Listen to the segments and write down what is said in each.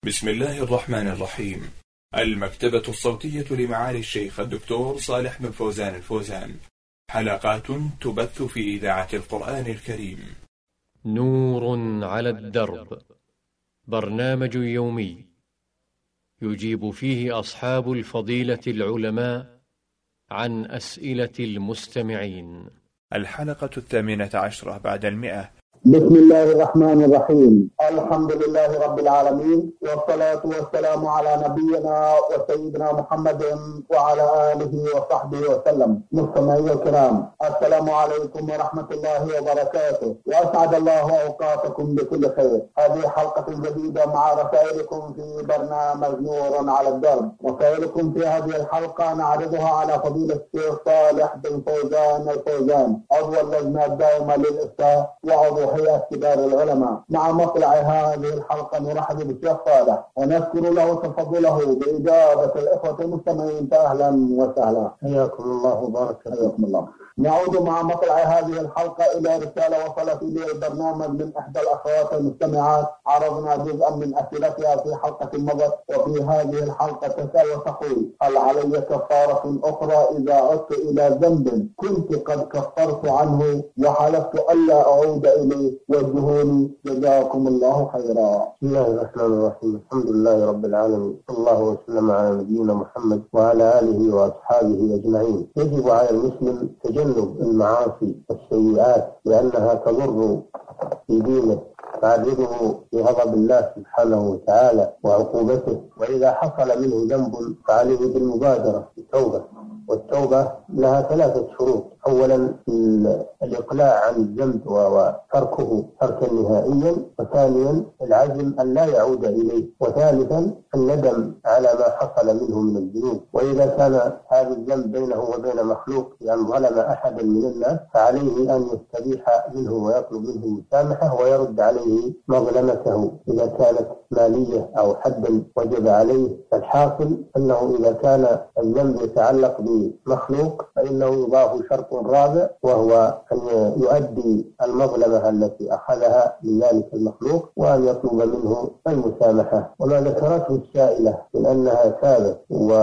بسم الله الرحمن الرحيم. المكتبة الصوتية لمعالي الشيخ الدكتور صالح بن فوزان الفوزان. حلقات تبث في إذاعة القرآن الكريم. نور على الدرب، برنامج يومي يجيب فيه أصحاب الفضيلة العلماء عن أسئلة المستمعين. الحلقة 18 بعد 100. بسم الله الرحمن الرحيم. الحمد لله رب العالمين، والصلاة والسلام على نبينا وسيدنا محمد وعلى آله وصحبه وسلم. مستمعي الكرام، السلام عليكم ورحمة الله وبركاته، وأسعد الله أوقاتكم بكل خير. هذه حلقة جديدة مع رسائلكم في برنامج نور على الدرب. رسائلكم في هذه الحلقة نعرضها على فضيلة الشيخ صالح بن فوزان الفوزان، عضو اللجنة الدائمة للإفتاء وعضو هيئة كبار العلماء. مع مطلع هذه الحلقة نرحب بالشيخ صالح ونذكر له تفضله بإجابة الإخوة المستمعين. أهلا وسهلا، حياكم الله وبارك حياكم الله. نعود مع مطلع هذه الحلقة إلى رسالة وصلت إلى البرنامج من إحدى الأخوات المستمعات. عرضنا جزءا من أسئلتها في حلقة مضت، وفي هذه الحلقة تسأل وتقول: هل علي كفارة أخرى إذا عدت إلى ذنب كنت قد كفرت عنه وحلفت ألا أعود إليه؟ وجهوني جزاكم الله خيرا. بسم الله الرحمن الرحيم. الحمد لله رب العالمين، صلى الله وسلم على نبينا محمد وعلى آله وأصحابه أجمعين. يجب على المسلم تجنب المعاصي والسيئات لأنها تضر في دينه، تعرضه لغضب الله سبحانه وتعالى وعقوبته. وإذا حصل منه ذنب فعليه بالمبادرة بالتوبة، والتوبة لها 3 شروط: أولا الإقلاع عن الذنب وتركه تركا نهائيا، وثانيا العزم أن لا يعود إليه، وثالثا الندم على ما حصل منه من الذنوب. وإذا كان هذا الذنب بينه وبين مخلوق بأن ظلم أحدا من الناس فعليه أن يستبيح منه ويطلب منه المسامحة ويرد عليه مظلمته إذا كانت مالية أو حدا وجب عليه. فالحاصل أنه إذا كان الذنب يتعلق بمخلوق فإنه يضاف شرط رابع، وهو أن يؤدي المظلمة التي أخذها من ذلك المخلوق وأن يطلب منه المسامحة. وما ذكرته السائلة من أنها تابت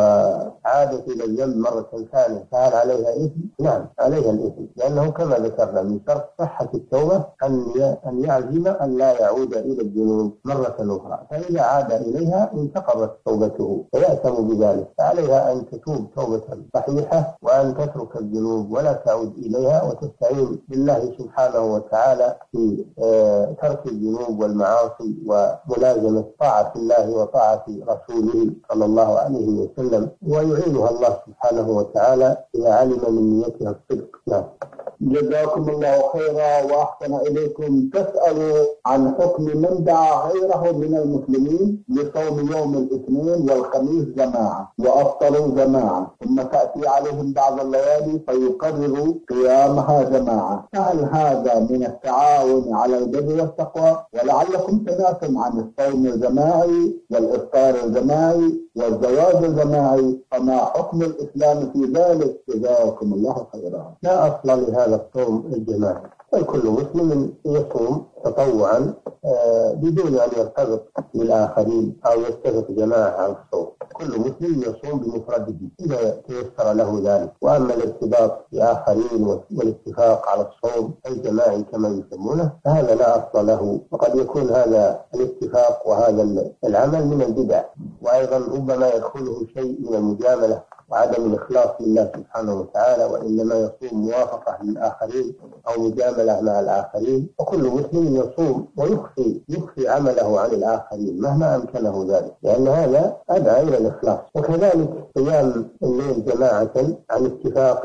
وعادت إلى الذنب مرة ثانية فهل عليها إثم؟ نعم، عليها الإثم، لأنه كما ذكرنا من شرط صحة التوبة أن يعزم أن لا يعود إلى الذنوب مرة أخرى، فإذا عاد إليها انتقضت توبته فيأثم بذلك. فعليها أن تتوب توبة صحيحة وأن تترك الذنوب ولا تعود إليها، وتستعين بالله سبحانه وتعالى في ترك الذنوب والمعاصي وملازمة طاعة الله وطاعة رسوله صلى الله عليه وسلم، ويعينها الله سبحانه وتعالى إذا علم من نيتها الصدق. نعم. جزاكم الله خيرا وأحسن إليكم. تسأل عن حكم من دعا غيره من المسلمين لصوم يوم الاثنين والخميس جماعة وأفطروا جماعة، ثم تأتي عليهم بعض الليالي فيقرروا قيامها جماعة، فهل هذا من التعاون على البر والتقوى؟ ولعلكم سمعتم عن الصوم الجماعي والإفطار الجماعي والزواج الجماعي، فما حكم الإسلام في ذلك؟ جزاكم الله خيرا. لا أصل لهذا الصوم الجماعي، فكل مسلم يصوم تطوعا بدون أن يرتبط بالآخرين أو يتفق جماعة على الصوم. كل مسلم يصوم بمفرده إذا تيسر له ذلك. وأما الارتباط بآخرين والاتفاق على الصوم الجماعي كما يسمونه فهذا لا أصل له، وقد يكون هذا الاتفاق وهذا العمل من البدع، وأيضا ربما يدخله شيء من المجاملة وعدم الإخلاص لله سبحانه وتعالى، وإنما يصوم موافقة للآخرين أو مجاملة مع الآخرين. وكل مسلم يصوم ويخفي عمله عن الآخرين مهما أمكنه ذلك، لأن هذا أدعى إلى الإخلاص. وكذلك قيام الليل جماعة عن اتفاق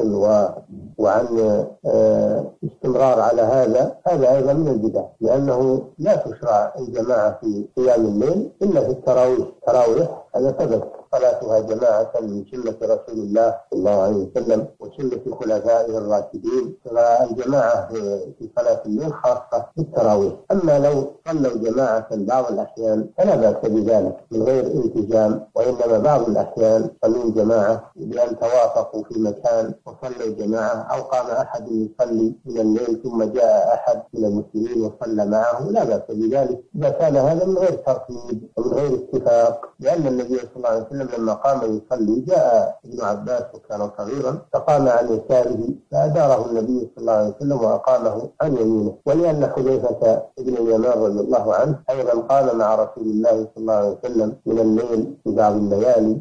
وعن استمرار على هذا أيضا من البدع، لأنه لا تشرع الجماعة في قيام الليل إلا في التراويح. هذا ثبت صلاتها جماعة من سنة رسول الله صلى الله عليه وسلم وسنة خلفائه الراشدين، فالجماعة في صلاة الليل خاصة بالتراويح. أما لو صلوا جماعة بعض الأحيان فلا بأس بذلك من غير التزام، وإنما بعض الأحيان يصلون جماعة بأن توافقوا في مكان وصلوا جماعة، أو قام أحد يصلي من الليل ثم جاء أحد من المسلمين وصلى معه، لا بأس بذلك إذا كان هذا من غير ترتيب ومن غير اتفاق، لأن النبي صلى الله عليه وسلم لما قام يصلي جاء ابن عباس وكان صغيرا فقام عن يساره فأداره النبي صلى الله عليه وسلم وأقامه عن يمينه. ولأن حذيفة بن اليمان رضي الله عنه أيضا قام مع رسول الله صلى الله عليه وسلم من الليل في بعض الليالي،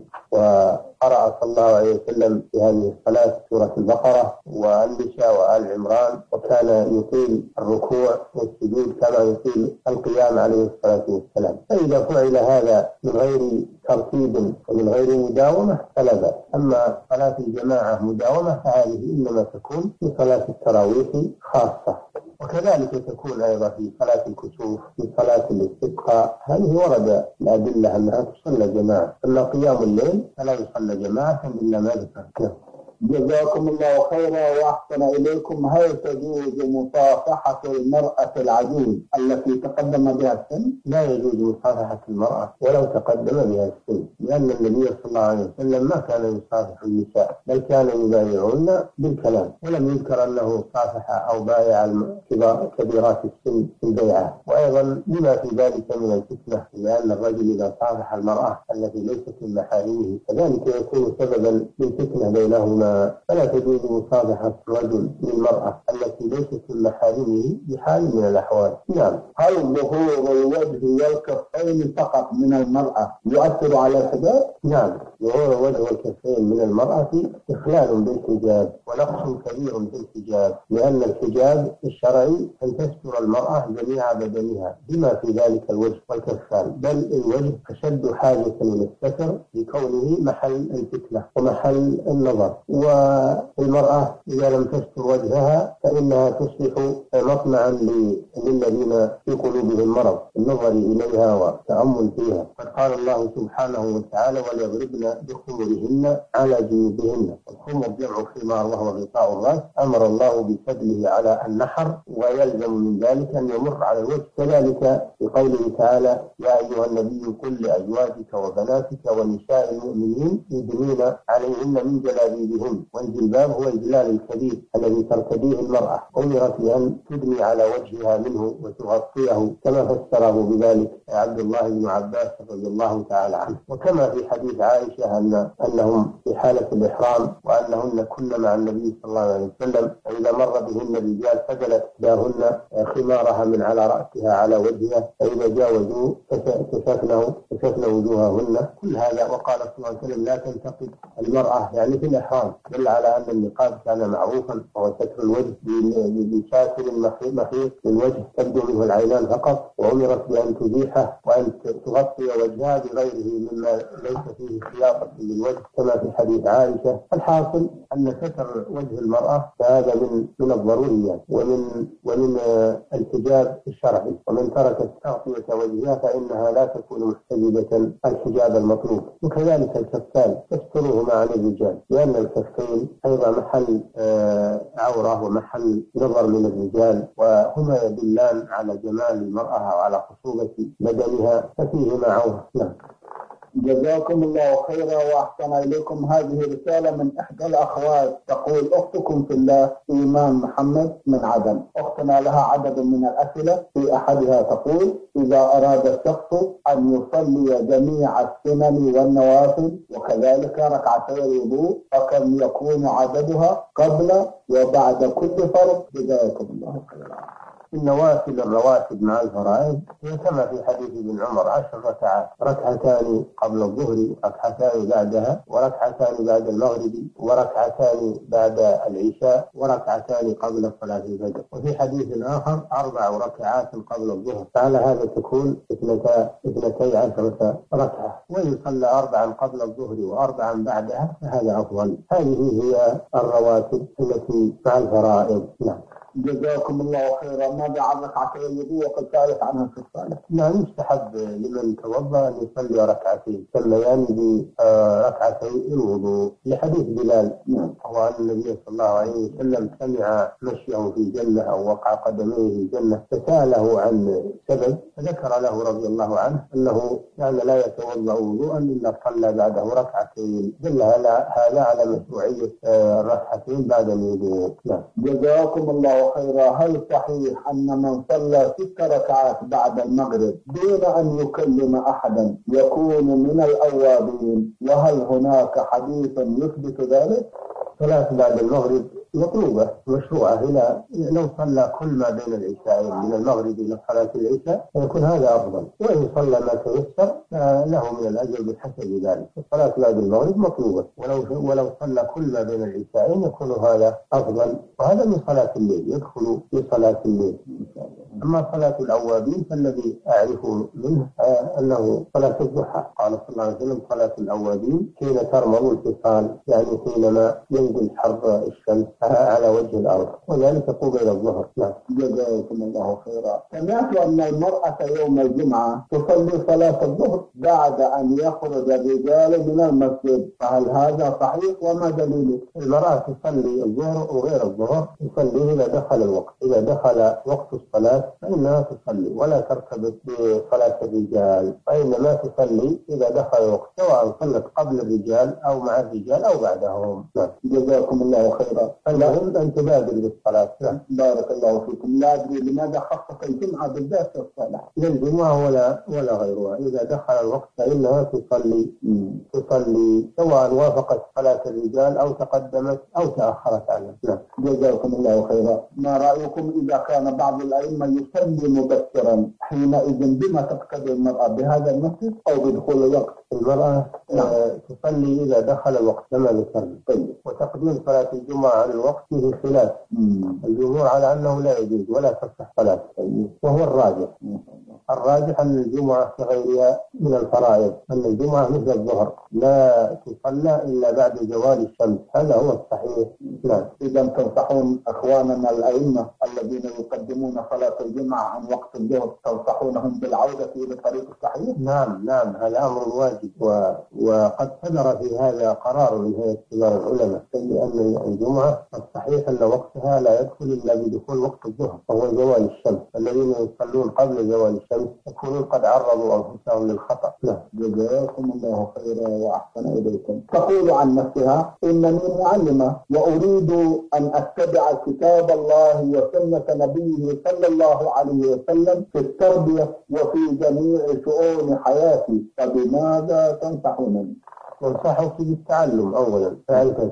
وقرأ صلى الله عليه وسلم في هذه الصلاة سورة البقرة والنساء وآل عمران، وكان يطيل الركوع والسجود كما يطيل القيام عليه الصلاة والسلام. فإذا فعل هذا من غير ترتيب ومن غير مداومة فلا بأس. أما صلاة الجماعة مداومة فهذه إنما تكون في صلاة التراويح خاصة، وكذلك تكون أيضا في صلاة الكسوف، في صلاة الاستسقاء، هذه ورد الأدلة أنها تصلى جماعة. أما قيام الليل فلا يصلى جماعة إلا ما ذكر. جزاكم الله خيرا وأحسن إليكم. هل تجوز مصافحة المرأة العجوز التي تقدم بها السن؟ لا يجوز مصافحة المرأة ولو تقدم بها السن، لأن النبي صلى الله عليه وسلم ما كان يصافح النساء، بل كان يبايعون بالكلام، ولم يذكر أنه صافح أو بايع كبيرات السن في البيعة. وأيضا بما في ذلك من الفتنة، لأن الرجل إذا صافح المرأة التي ليست من محارمه فذلك يكون سببا للفتنة بينهما، فلا تجوز مصافحة الرجل للمرأة التي ليست من محارمه بحال من الأحوال. نعم. هل ظهور الوجه والكفين فقط من المرأة يؤثر على الحجاب؟ نعم، ظهور الوجه والكفين من المرأة إخلال بالحجاب ونقص كبير في الحجاب، لأن الحجاب الشرعي أن تستر المرأة جميع بدنها بما في ذلك الوجه والكفان، بل الوجه أشد حاجة للستر لكونه محل الفتنة ومحل النظر. والمرأة إذا لم تستر وجهها فإنها تصبح مطمعا للذين في قلوبهم مرض النظر إليها والتأمل فيها. قد قال الله سبحانه وتعالى: وليضربن بخمرهن على جيوبهن. الخمر جمع خمار وهو غطاء الرأس، أمر الله بسدله على النحر، ويلزم من ذلك أن يمر على الوجه. كذلك في قوله تعالى: يا أيها النبي قل لأزواجك وبناتك ونساء المؤمنين يدنين عليهن من جلابيبهن. والجلباب هو الجلال الكبير الذي ترتديه المرأة، أمرت بأن تدني على وجهها منه وتغطيه، كما فسره بذلك عبد الله بن عباس رضي الله تعالى عنه. وكما في حديث عائشة أنهم في حالة الإحرام وأنهن كن مع النبي صلى الله عليه وسلم، فإذا مر بهن الرجال سدلت إحداهن خمارها من على رأسها على وجهها، فإذا جاوزوا كشفن وجوههن. كل هذا وقال صلى الله عليه وسلم: لا تنتقد المرأة يعني في الإحرام، دل على أن النقاب كان معروفا وهو ستر الوجه بساتر مخيط للوجه تبدو منه العينان فقط، وأمرت بأن تزيحه وأن تغطي وجهها بغيره مما ليس فيه خياطة للوجه، كما في حديث عائشة. الحاصل أن ستر وجه المرأة فهذا من الضروريات ومن الحجاب الشرعي، ومن تركت تغطية وجهها فإنها لا تكون محتجبة الحجاب المطلوب. وكذلك الكفان تسترهما عن الرجال، لأن الكفين أيضا محل عورة ومحل نظر من الرجال، وهما يدلان على جمال المرأة وعلى خصوبة بدنها، ففيهما عورة. نعم. جزاكم الله خيرا وأحسن إليكم. هذه رسالة من إحدى الأخوات تقول: أختكم في الله إيمان محمد من عدن. أختنا لها عدد من الأسئلة، في أحدها تقول: إذا أراد الشخص أن يصلي جميع السنن والنوافل وكذلك ركعتي الوضوء فكم يكون عددها قبل وبعد كل فرض؟ جزاكم الله خيرا. النوافل الرواتب مع الفرائض هي كما في حديث ابن عمر: 10 ركعات، ركعتان قبل الظهر، ركعتان بعدها، وركعتان بعد المغرب، وركعتان بعد العشاء، وركعتان قبل صلاة الفجر. وفي حديث آخر: 4 ركعات قبل الظهر. فعلى هذا تكون 12 ركعة. وإن صلى 4 قبل الظهر و4 بعدها فهذا أفضل. هذه هي الرواتب التي مع الفرائض. نعم. جزاكم الله خيرا. ماذا عن ركعتي الوضوء وقد سألت عنها في الصالح؟ نعم، يستحب لمن توضأ أن يصلي ركعتين تسميان بركعتي الوضوء لحديث بلال وأن النبي صلى الله عليه وسلم سمع مشيه في الجنة أو وقع قدميه في الجنة فسأله عن سبب فذكر له رضي الله عنه أنه كان لا يتوضأ وضوءا إلا صلى بعده ركعتين، دل هذا على مشروعية الركعتين بعد الوضوء. جزاكم الله خيرا. هل صحيح أن من صلى 6 ركعات بعد المغرب دون أن يكلم أحدا يكون من الأوابين؟ وهل هناك حديث يثبت ذلك؟ صلاة بعد المغرب مطلوبة مشروعة. لو صلى كل ما بين العشاءين من المغرب إلى صلاة العشاء يكون هذا أفضل، وإن صلى ما تيسر له من الأجر بحسب ذلك. الصلاة بعد المغرب مطلوبة، ولو صلى كل ما بين العشاءين يكون هذا أفضل، وهذا من صلاة الليل يدخل في صلاة الليل. أما صلاة الأوابين فالذي أعرفه منه أنه صلاة الضحى. قال صلى الله عليه وسلم صلاة الأوابين حين ترمض الفصال، يعني حينما ينزل حر الشمس على وجه الأرض، وذلك قبيل الظهر. جزاكم الله خيرا. سمعت أن المرأة يوم الجمعة تصلي صلاة الظهر بعد أن يخرج الرجال من المسجد، فهل هذا صحيح وما دليله؟ المرأة تصلي الظهر وغير الظهر تصلي إذا دخل الوقت، إذا دخل وقت الصلاة فإنها تصلي ولا ترتبط بصلاة الرجال، وإنما تصلي إذا دخل الوقت سواء صلت قبل الرجال أو مع الرجال أو بعدهم. جزاكم الله خيرا. المهم أن تبادر بالصلاة. بارك الله فيكم. لا أدري لماذا خصص الجمعة بالذات في الصلاة؟ لا الجمعة ولا غيرها، إذا دخل الوقت فإنها تصلي سواء وافقت صلاة الرجال أو تقدمت أو تأخرت عنها. جزاكم الله خيرا. ما رأيكم إذا كان بعض الأئمة يصلي مبكرا، حينئذ بما تقتدي المرأة، بهذا المسجد أو بدخول الوقت؟ المرأة تصلي إذا دخل الوقت كما ذكرنا. وتقديم صلاة الجمعة على الوقت فيه خلاف. الجمهور على أنه لا يجوز ولا تصح صلاة، وهو الراجح أن الجمعة كغيرها من الفرائض، أن الجمعة مثل الظهر لا تصلى إلا بعد زوال الشمس، هذا هو الصحيح. إذا تنصحون أخواننا الأئمة الذين يقدمون صلاة الجمعة عن وقت الظهر، تنصحونهم بالعودة إلى الطريق الصحيح؟ نعم هذا أمر واجب، وقد صدر في هذا قرار من هيئة كبار العلماء لأن الجمعة الصحيح أن وقتها لا يدخل إلا بدخول وقت الظهر وهو زوال الشمس. الذين يصلون قبل زوال الشمس يكونون قد عرضوا أنفسهم للخطأ. جزاكم الله خيرا وأحسن إليكم. تقول عن نفسها: إنني معلمة وأريد أن أتبع كتاب الله وسنة نبيه صلى الله عليه وسلم في التربية وفي جميع شؤون حياتي، فبماذا تنصحونني؟ وانصحك بالتعلم أولا، معرفة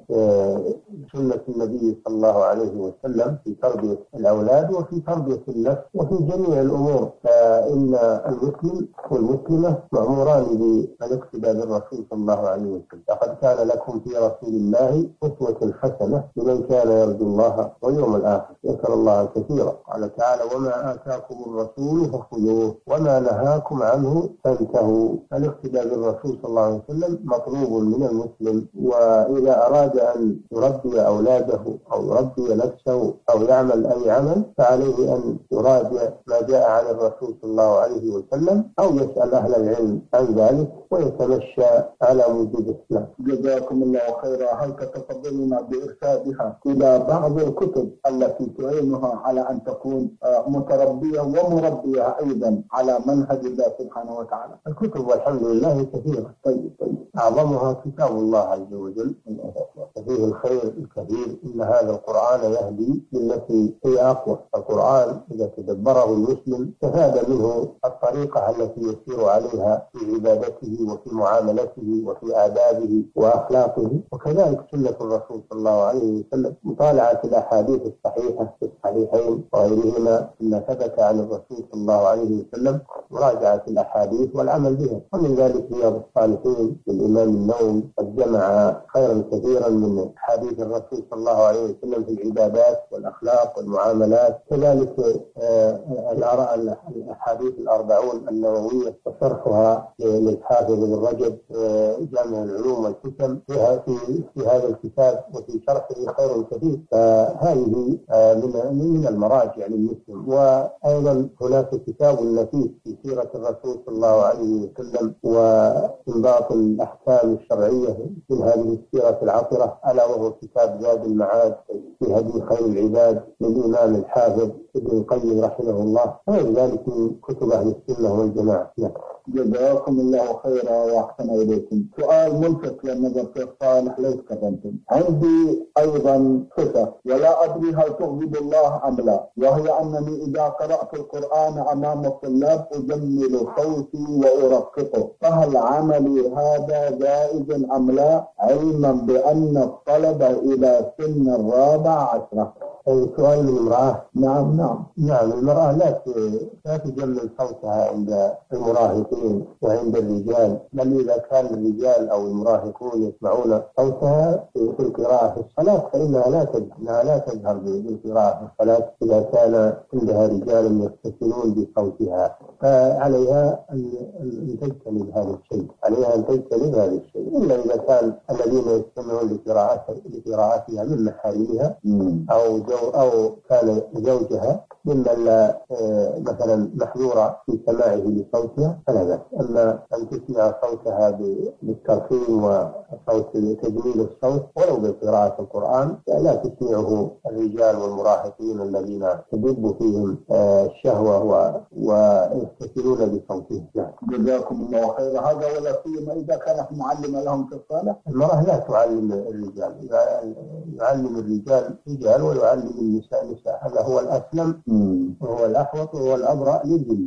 سنة النبي صلى الله عليه وسلم في تربية الأولاد وفي تربية النفس وفي جميع الأمور. فإن المسلم والمسلمة مأموران بالاقتداء بالرسول صلى الله عليه وسلم. لقد كان لكم في رسول الله أسوة حسنة لمن كان يرجو الله واليوم الآخر، ذكر الله كثيرا. قال تعالى: وما آتاكم الرسول فخذوه وما نهاكم عنه فانتهوا. الاقتداء بالرسول صلى الله عليه وسلم مطلوب من المسلم، وإذا أراد أن يربي أولاده أو يربي نفسه أو يعمل أي عمل فعليه أن يراجع ما جاء عن الرسول صلى الله عليه وسلم أو يسأل أهل العلم عن ذلك ويتمشى على وجود الإسلام. جزاكم الله خيرا. هل تتفضلون بإرشادها إلى بعض الكتب التي تعينها على أن تكون متربية ومربية أيضا على منهج الله سبحانه وتعالى؟ الكتب والحمد لله كثيرة. طيب. أعظمها كتاب الله عز وجل فيه الخير الكثير. إن هذا القرآن يهدي للتي هي أقوى. القرآن إذا تدبره المسلم استفاد منه الطريقة التي يسير عليها في عبادته وفي معاملته وفي آدابه وأخلاقه، وكذلك سنة الرسول صلى الله عليه وسلم. مطالعة الأحاديث الصحيحة في الصحيحين وغيرهما مما ثبت عن الرسول صلى الله عليه وسلم، مراجعة الأحاديث والعمل بها. ومن ذلك رياض الصالحين الإمام النووي قد جمع خيرا كثيرا من حديث الرسول صلى الله عليه وسلم في العبادات والأخلاق والمعاملات، كذلك الأحاديث الأربعون النووية وشرحها للحافظ ابن رجب جامع العلوم والحكم في هذا الكتاب وفي شرحه خير كثير، فهذه من المراجع للمسلم. وأيضا هناك كتاب نفيس في سيرة الرسول صلى الله عليه وسلم واستنباط الأحكام الشرعية من هذه السيرة العطرة، ألا وهو كتاب زاد المعاد في هدي خير العباد للإمام الحافظ ابن القيم رحمه الله، وغير ذلك من كتب أهل السنة والجماعة. جزاكم الله خيرا وأحسن إليكم. سؤال ملفت للنظر شيخ صالح ليس كتبتم. عندي أيضا صفة ولا أدري هل تغضب الله أم لا، وهي أنني إذا قرأت القرآن أمام الطلاب أجمل صوتي وأرققه، فهل عملي هذا جائز أم لا، علما بأن الطلبة إلى سن 14؟ سؤال من امرأة. نعم المرأة لا تجمل صوتها عند المراهقين وعند الرجال، بل إذا كان الرجال أو المراهقون يسمعون صوتها في القراءة في الصلاة فإنها لا تجهر بالقراءة في الصلاة إذا كان عندها رجال يستسلون بصوتها، فعليها أن تجتنب هذا الشيء، إلا إذا كان الذين يستمعون لقراءتها من محارمها أو كان زوجها ممن لا مثلا محظورة في سماعه لصوتها فلا بأس. أما أن تسمع صوتها بالترخيم وصوت تجميل الصوت ولو بقراءة القرآن لا تسمعه الرجال والمراهقين الذين تدب فيهم الشهوة ويستسلون بصوتهم. جزاكم الله خيرا. هذا ولا سيما إذا كانت معلمة لهم في الصلاة. المرأة لا تعلم الرجال، يعلم الرجال رجال ويعلم النساء نساء، هذا هو الأسلم وهو الأحوط وهو الأبرأ للذمة.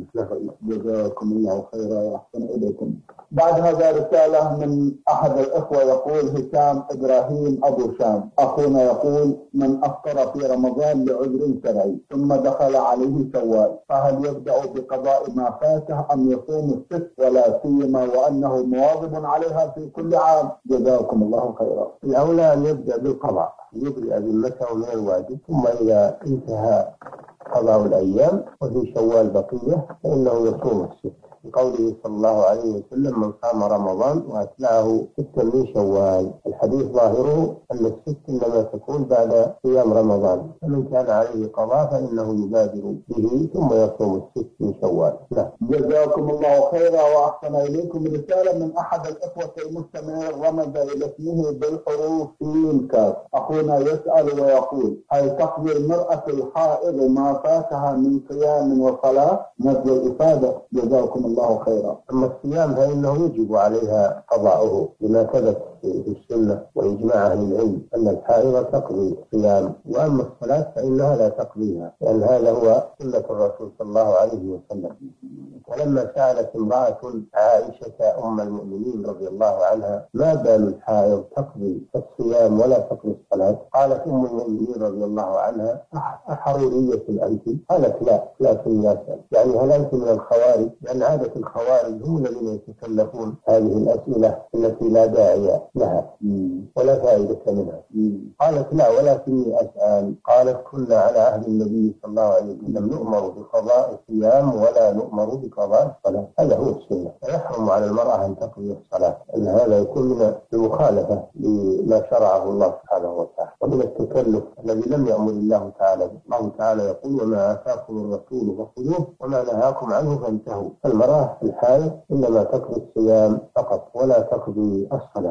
جزاكم الله خيرا وأحسن إليكم. بعد هذا رسالة من أحد الإخوة يقول هشام إبراهيم أبو شام، أخونا يقول من أفطر في رمضان لعذر شرعي ثم دخل عليه شوال، فهل يبدأ بقضاء ما فاته أم يصوم الست، ولا سيما وأنه مواظب عليها في كل عام؟ جزاكم الله خيرا. الأولى أن يبدأ بالقضاء، يبرئ ذمته من الواجب، ثم إذا انتهى قضاء الأيام وفي شوال بقية فإنه يصوم الست، بقوله صلى الله عليه وسلم من صام رمضان وأتبعه 6 من شوال. الحديث ظاهره أن الست إنما تكون بعد صيام رمضان، فمن كان عليه قضاء فإنه يبادر به ثم يصوم 6 من شوال. جزاكم الله خيرا وأحسن إليكم. رسالة من أحد الإخوة المستمعين رمز إلى اسمه بالحروف سين كاف. أخونا يسأل ويقول هل تقضي المرأة الحائض ما فاتها من صيام وصلاة؟ نزل الإفادة. جزاكم الله خيرا. أما الصيام فإنه يجب عليها قضاؤه لما ثبت في السنة وإجماع أهل العلم أن الحائض تقضي الصيام، وأما الصلاة فإنها لا تقضيها، لأن هذا هو سنة الرسول صلى الله عليه وسلم. ولما سألت امرأة عائشة أم المؤمنين رضي الله عنها ما بال الحائض تقضي الصيام ولا تقضي الصلاة، قالت أم المؤمنين رضي الله عنها أحرورية أنت؟ قالت لا لكن لا أسأل، يعني هل أنت من الخوارج؟ لأن عادة الخوارج هم الذين يتكلفون هذه الأسئلة التي لا داعي لها ولا فائدة منها. قالت لا ولكني أسأل. قالت كنا على عهد النبي صلى الله عليه وسلم نؤمر بقضاء الصيام ولا نؤمر بقضاء الصلاة، هذا هو السنة. فيحرم على المرأة أن تقضي الصلاة، أن هذا يكون من المخالفة لما شرعه الله سبحانه وتعالى ومن التكلف الذي لم يأمر الله تعالى. الله تعالى يقول وما آتاكم الرسول فخذوه وما نهاكم عنه فانتهوا. المرأة الحائض إنما تقضي الصيام فقط ولا تقضي الصلاة،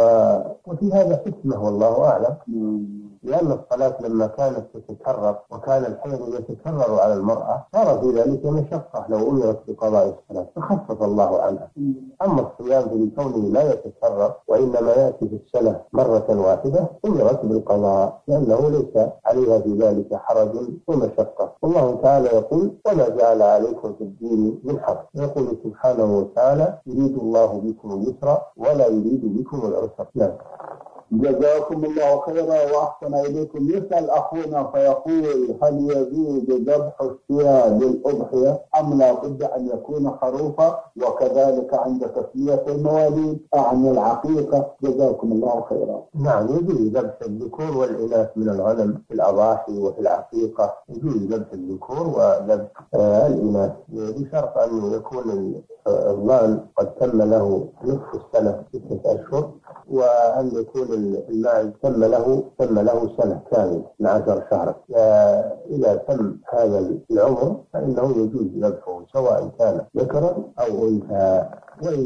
وفي هذا حكمة والله أعلم، لأن الصلاة لما كانت تتكرر وكان الحيض يتكرر على المرأة صار في ذلك مشقة لو أمرت بقضاء الصلاة فخفف الله عنها. أما الصيام بكونه لا يتكرر وإنما يأتي في السنة مرة واحدة أمرت بالقضاء لأنه ليس عليها في ذلك حرج ومشقة. والله تعالى يقول وما جعل عليكم في الدين من حرج، يقول سبحانه وتعالى يريد الله بكم اليسر ولا يريد بكم العسر. جزاكم الله خيرا وأحسن إليكم. يسأل أخونا فيقول: هل يجوز ذبح الشياء للأضحية أم لا بد أن يكون خروفا؟ وكذلك عند تسمية المواليد عن العقيقة. جزاكم الله خيرا. نعم، يجوز ذبح الذكور والإناث من الغنم في الأضاحي وفي العقيقة. يجوز ذبح الذكور وذبح الإناث بشرط أن يكون الضان قد تم له نصف السنة 6 أشهر، وأن يكون الماعز تم له سنة كاملة 12 شهرا. إذا تم هذا العمر فإنه يجوز ذبحه سواء كان ذكرا أو أنثى. وإن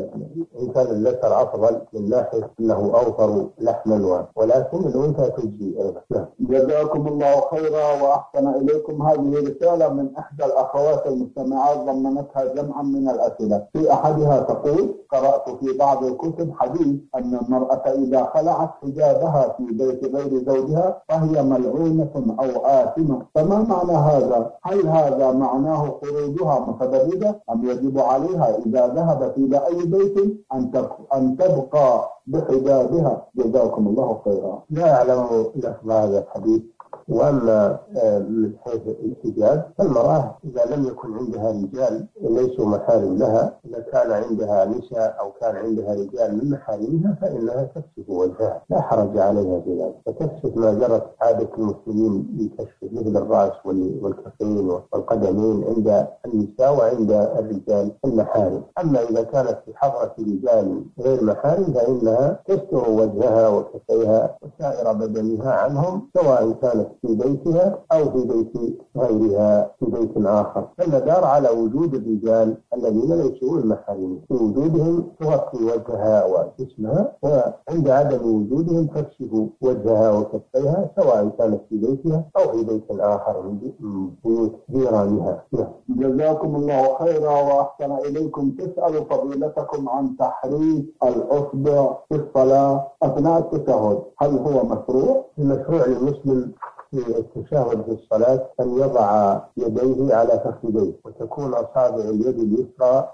كان الذكر أفضل من ناحية أنه أوفر لحما، ولكن الأنثى تجزي أيضا. جزاكم الله خيرا وأحسن إليكم. هذه رسالة من إحدى الأخوات المستمعات ضمنتها جمعا من الأسئلة. في أحدها تقول: قرأت في بعض الكتب حديث أن المرأة إذا خلعت حجابها في بيت غير زوجها فهي ملعونة أو آثمة، فما معنى هذا؟ هل هذا معناه خروجها متبرجة أم يجب عليها إذا ذهبت إلى أي بيت أن تبقى بحجابها؟ جزاكم الله خيرا. لا أعلم لفظ هذا الحديث. وأما من حيث الحجاب فالمرأة إذا لم يكن عندها رجال ليسوا محارم لها، إذا كان عندها نساء أو كان عندها رجال من محارمها فإنها تكشف وجهها، لا حرج عليها في ذلك، فتكشف ما جرت عادة المسلمين بكشف مثل الرأس والكفين والقدمين عند النساء وعند الرجال المحارم. أما إذا كانت في حضرة رجال غير محارم فإنها تستر وجهها وكفيها وسائر بدنها عنهم، سواء كانت في بيتها أو في بيت غيرها في بيت آخر. فالمدار على وجود الرجال الذين ليسوا المحارم، في وجودهم تغطي وجهها وجسمها، وعند عدم وجودهم تكشف وجهها وكفيها سواء كانت في بيتها أو في بيت آخر من بيوت جيرانها. جزاكم الله خيرا وأحسن إليكم. تسأل فضيلتكم عن تحريك الأصبع في الصلاة أثناء التشهد، هل هو مشروع؟ المشروع للمسلم في التشهد في الصلاة أن يضع يديه على فخذيه، وتكون أصابع اليد اليسرى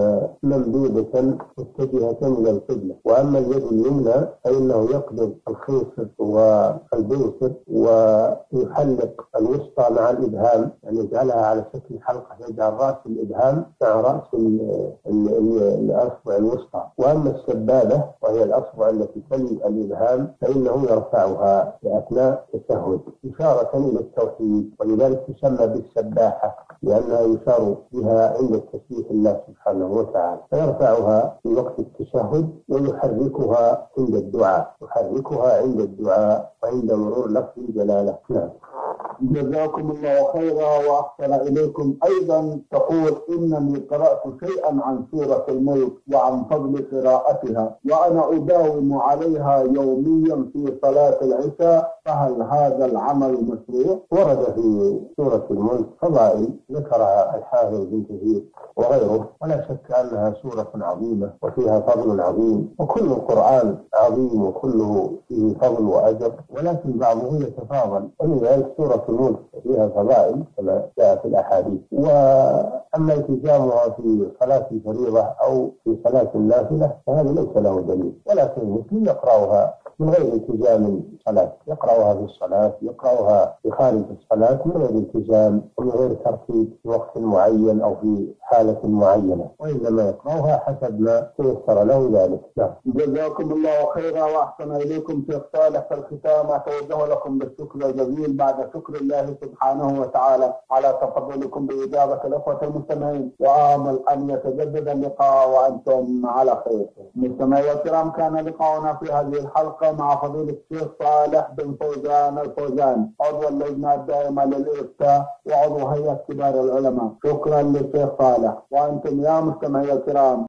ممدودة متجهة إلى القبلة، وأما اليد اليمنى فإنه يقبض الخنصر والبنصر ويحلق الوسطى مع الإبهام، يعني يجعلها على شكل حلقة، يجعل رأس الإبهام مع رأس الأصبع الوسطى. وأما السبابة وهي الأصبع التي تلي الإبهام فإنه يرفعها في أثناء التشهد إشارة إلى التوحيد، ولذلك تسمى بالسباحة لأنها يشار بها عند التسبيح الله سبحانه وتعالى. فيرفعها في وقت التشهد ويحركها عند الدعاء وعند مرور لفظ الجلالة. نعم. جزاكم الله خيرا وأحسن إليكم. أيضا تقول: إنني قرأت شيئا عن سورة الملك وعن فضل قراءتها وأنا أداوم عليها يوميا في صلاة العشاء، فهل هذا العمل مشروع؟ ورد في سورة الملك فضائل ذكرها الحافظ بن كثير وغيره، ولا شك أنها سورة عظيمة وفيها فضل عظيم، وكل القرآن عظيم وكله فيه فضل وأجر، ولكن بعضه يتفاضل، ولذلك سورة الملك فيها فضائل كما جاء في الأحاديث. وأما التزامها في صلاة الفريضة أو في صلاة النافلة فهذا ليس له دليل، ولكن المسلم يقرأها من غير التزام صلاة، يقرأها في الصلاة، يقرأها في خارج الصلاة من غير التزام ومن غير ترتيب في وقت معين أو في حالة معينة، وإنما يقرأها حسب ما تيسر له ذلك. جزاكم الله خيرا وأحسن إليكم. شيخ صالح، في الختام أتوجه لكم بالشكر الجزيل بعد شكر الله سبحانه وتعالى على تفضلكم بإجابة الأخوة المستمعين، وآمل أن يتجدد اللقاء وأنتم على خير. مستمعي الكرام، كان لقاؤنا في هذه الحلقة مع فضيلة الشيخ صالح بن فوزان الفوزان، عضو اللجنة الدائمة للإفتاء وعضو هيئة كبار العلماء. شكرا للشيخ صالح. وأنتم يا مستمعي الكرام